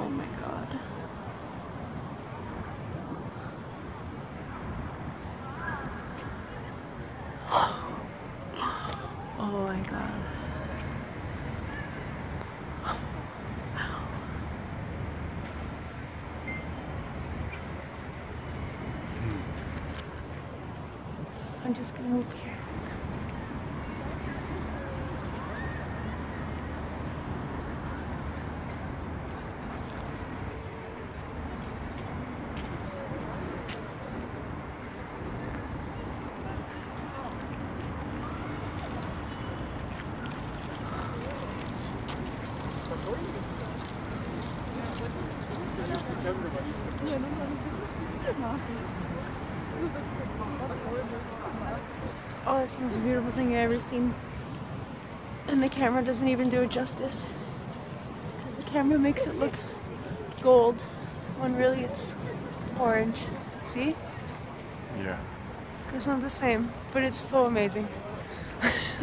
Oh my god. Oh my god. I'm just gonna move here. Oh, that's the most beautiful thing I've ever seen. And the camera doesn't even do it justice. Because the camera makes it look gold when really it's orange. See? Yeah. It's not the same, but it's so amazing.